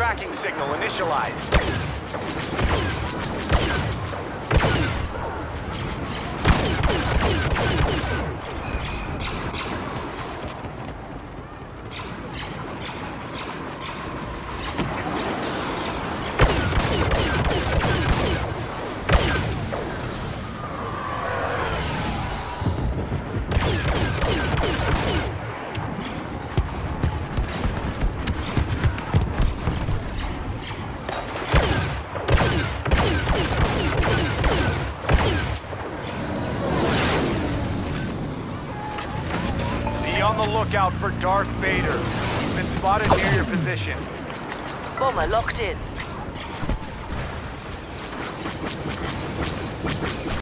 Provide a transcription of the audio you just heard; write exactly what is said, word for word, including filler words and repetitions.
tracking signal initialized. On the lookout for Darth Vader. He's been spotted near your position. Bomber locked in.